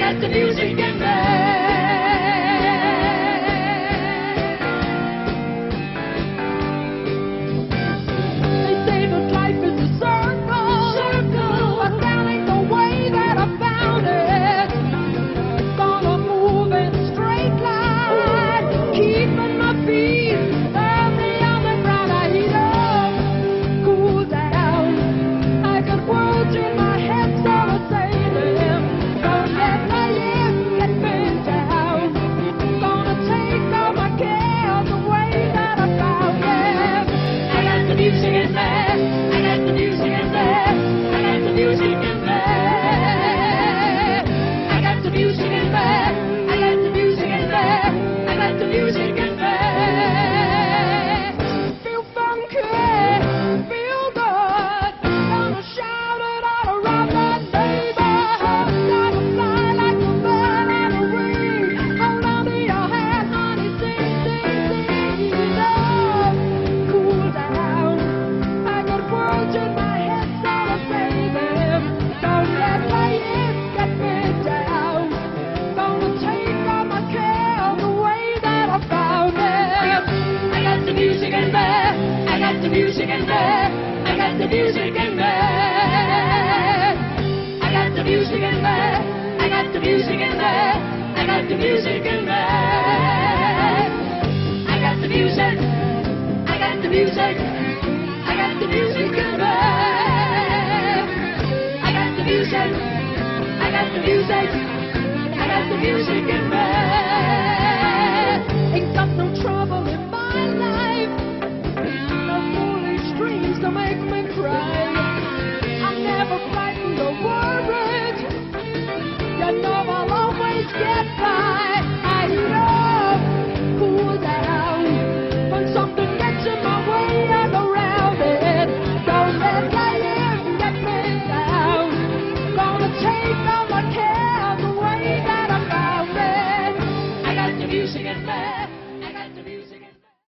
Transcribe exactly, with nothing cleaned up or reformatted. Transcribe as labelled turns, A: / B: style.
A: got the music in me. The music in there, I got the music in there. I got the music in there, I got the music in there, I got the music in there. I got the music, I got the music, I got the music in there. I got the music, I got the music, I got the music in there. Ain't got no trouble in my life, to make me cry. I'm never frightened or worried. You know I'll always get by. I love cool down when something gets in my way and around it. Don't let life get me down. Gonna take all my cares away that I found it. I got the music in there.